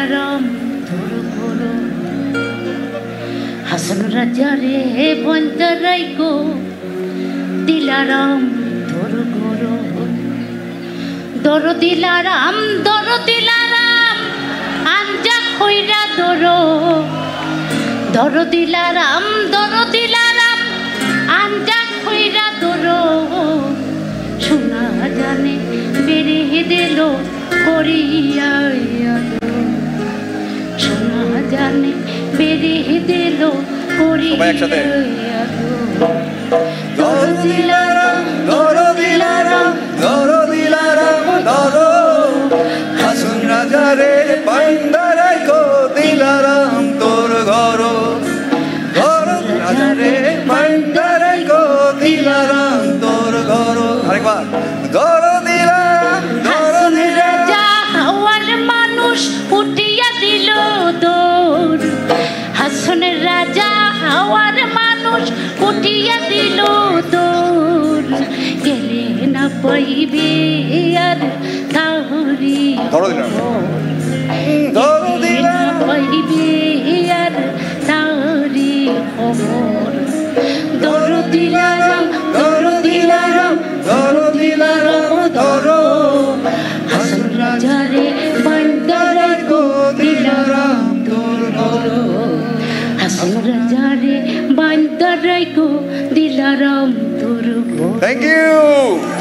দিলারাম তোর ঘর হাসন রাজা রে বন্দরাই গো দিলারাম তোর ঘর দর দিলারাম আঞ্জা খইরা দর দিলারাম আঞ্জা খইরা দর শোনা জানে বেড়ে দিল করিয়া শোনা জানে বেড়ে দিল করিয়া দর দিলারাম হাসন রাজা রে বান্দারাই গো দিলারাম তোর ঘর রাজা রে বান্দারাই গো দিলারাম তোর ঘর আরেকবার ঘর দিলাম রাজা হওয়ার মানুষ উঠিয়া দিল দৌড় হাসন রাজা হওয়ার মানুষ উঠিয়া দিল দৌড় গেলে না পাইবে আর তাহরি পাইবে আর তাহরি খবর দর দিলারাম হাসন রাজা রে বান্দারাই গো দিলারাম তোর ঘর হাসন রাজা রে বান্দারাই গো দিলারাম তোর ঘর। Thank you.